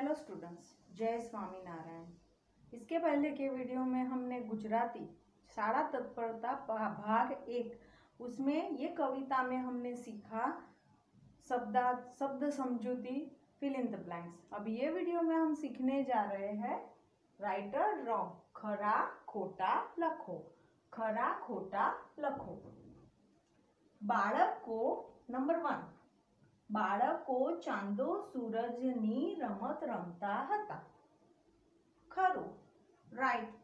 Hello students, जय स्वामीनारायण। इसके पहले के वीडियो में हमने गुजराती शाळा तत्परता भाग 1 उसमें ये कविता में हमने सीखा शब्द समझूती, फिल इन द ब्लैंक्स। अब ये वीडियो में हम सीखने जा रहे हैं राइट और रॉन्ग, खरा खोटा लखो। खरा खोटा लखो। बाळको नंबर 1, बाळको चांदो सूरजनी रमत रमता हता। खरू, राइट।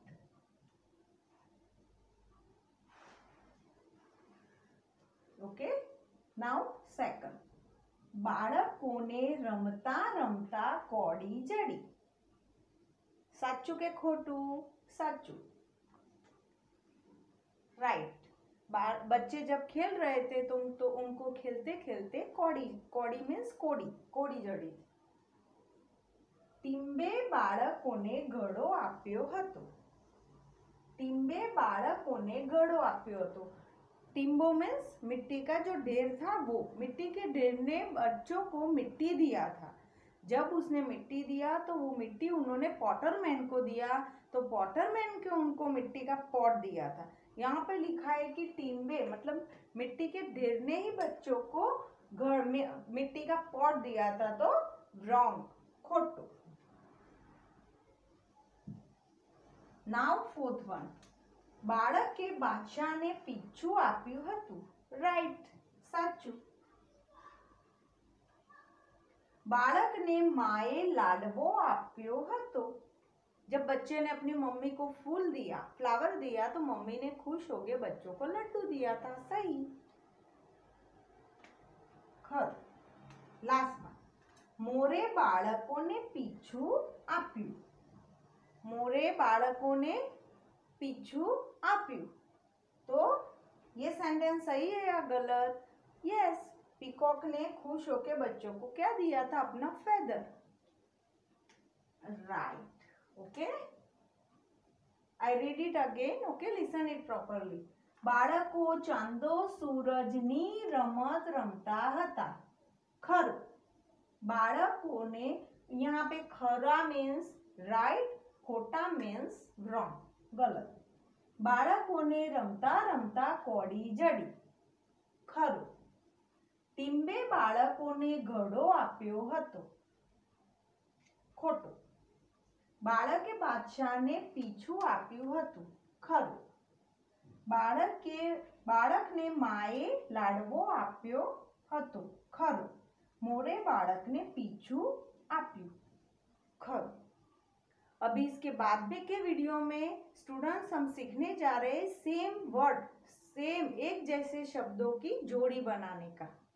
ओके, नाउ सेकंड, बाळकोने रमता रमता कोड़ी जड़ी। साचू के खोटू? साचू, राइट। बच्चे जब खेल रहे थे तो उनको खेलते खेलते कोड़ी मीन्स कोड़ी जड़ी। टीम्बे बाळकोने घड़ो आप्यो हतो। टीम्बे बाळकोने घड़ो आप्यो हतो। टिम्बो मीन्स मिट्टी का जो ढेर था, वो मिट्टी के ढेर ने बच्चों को मिट्टी दिया था। जब उसने मिट्टी दिया तो वो मिट्टी उन्होंने पॉटरमैन को दिया, तो पॉटरमैन को उनको मिट्टी का पॉट दिया था। यहाँ पे लिखा है कि टिम्बे मतलब मिट्टी के ढेर ने ही बच्चों को घर में मिट्टी का पॉट दिया था, तो रॉन्ग, खोटू। नाउ फोर्थ वन, बाळक के बादशाह ने पीछू आप्यु हतु। राइट, साचू। बाळक ने माए लाडवो आप्यो हतो। जब बच्चे ने अपनी मम्मी को फूल दिया, फ्लावर दिया, तो मम्मी ने खुश होके बच्चों को लड्डू दिया था। सही, खर। लास्ट वन, मोरे बाळकोने पीछू आप्यु। मोरे बाळकोने पीछू आप्यू। तो ये सेंटेंस सही है या गलत? यस, पीकॉक ने खुश होके बच्चों को क्या दिया था? अपना feather. Right, okay. I read it again, okay, listen it properly. बाळको चांदो सूरजनी रमत रमता हता। खरू। बाळकोने, यहाँ पे खरा मीन्स राइट, खोटा मीन्स रॉन्ग, गलत। बाळकोने रमता रमता कोड़ी जड़ी। खरू। टीम्बे बाळकोने घड़ो आप्यो हतो। खोटू। बाळके बादशाह ने पीछू आप्यु हतु। खरू। बाळक ने माए लाडवो आप्यो हतो। खरू। मोरे बाळक ने पीछू आप्यु। खरू। अभी इसके बाद में के वीडियो में स्टूडेंट्स हम सीखने जा रहे हैं सेम वर्ड, सेम एक जैसे शब्दों की जोड़ी बनाने का।